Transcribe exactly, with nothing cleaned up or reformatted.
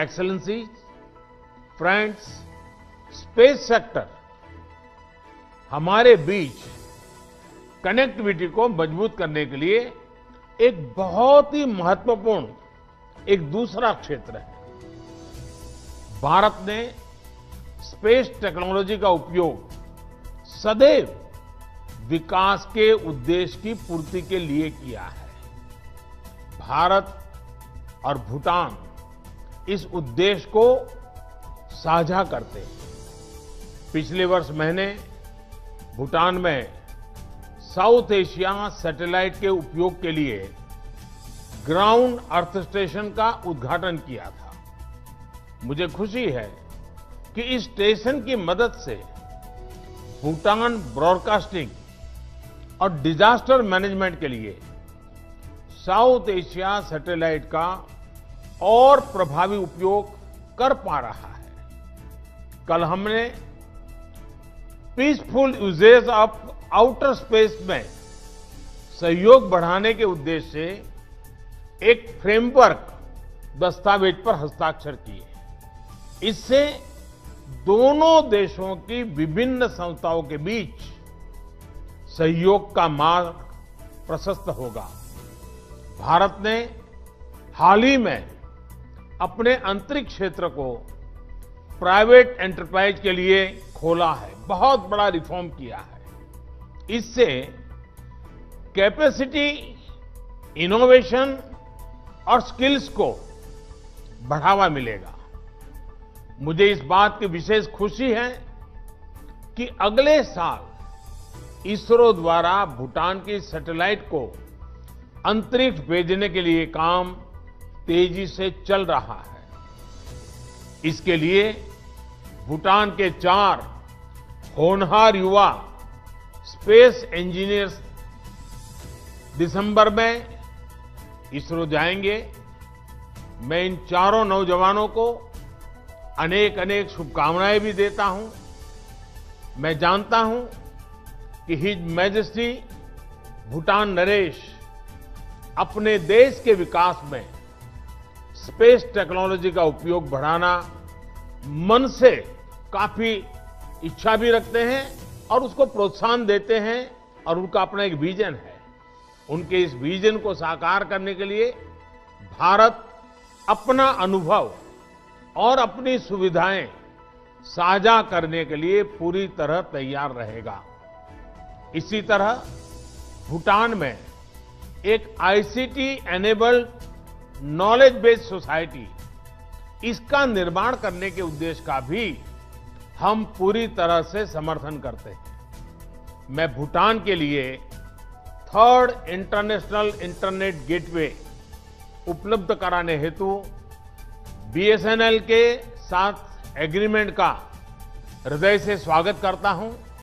Excellencies, friends, space sector हमारे बीच connectivity को मजबूत करने के लिए एक बहुत ही महत्वपूर्ण एक दूसरा क्षेत्र है। भारत ने स्पेस टेक्नोलॉजी का उपयोग सदैव विकास के उद्देश्य की पूर्ति के लिए किया है। भारत और भूटान इस उद्देश्य को साझा करते हैं। पिछले वर्ष मैंने भूटान में साउथ एशिया सैटेलाइट के उपयोग के लिए ग्राउंड अर्थ स्टेशन का उद्घाटन किया था। मुझे खुशी है कि इस स्टेशन की मदद से भूटान ब्रॉडकास्टिंग और डिजास्टर मैनेजमेंट के लिए साउथ एशिया सैटेलाइट का और प्रभावी उपयोग कर पा रहा है। कल हमने peaceful uses of outer space में सहयोग बढ़ाने के उद्देश्य से एक फ्रेमवर्क दस्तावेज पर हस्ताक्षर किए। इससे दोनों देशों की विभिन्न संस्थाओं के बीच सहयोग का मार्ग प्रशस्त होगा। भारत ने हाल ही में अपने अंतरिक्ष क्षेत्र को प्राइवेट एंटरप्राइज के लिए खोला है, बहुत बड़ा रिफॉर्म किया है। इससे कैपेसिटी, इनोवेशन और स्किल्स को बढ़ावा मिलेगा। मुझे इस बात की विशेष खुशी है कि अगले साल इसरो द्वारा भूटान की सैटेलाइट को अंतरिक्ष भेजने के लिए काम तेजी से चल रहा है। इसके लिए भूटान के चार होनहार युवा स्पेस इंजीनियर्स दिसंबर में इसरो जाएंगे। मैं इन चारों नौजवानों को अनेक अनेक शुभकामनाएं भी देता हूं। मैं जानता हूं कि हिज मैजेस्टी भूटान नरेश अपने देश के विकास में स्पेस टेक्नोलॉजी का उपयोग बढ़ाना मन से काफी इच्छा भी रखते हैं और उसको प्रोत्साहन देते हैं, और उनका अपना एक विजन है। उनके इस विजन को साकार करने के लिए भारत अपना अनुभव और अपनी सुविधाएं साझा करने के लिए पूरी तरह तैयार रहेगा। इसी तरह भूटान में एक ICT enabled knowledge based society, इसका निर्माण करने के उद्देश्य का भी हम पूरी तरह से समर्थन करते हैं। मैं भूटान के लिए थर्ड इंटरनेशनल इंटरनेट गेटवे उपलब्ध कराने हेतु बीएसएनएल के साथ एग्रीमेंट का हृदय से स्वागत करता हूं।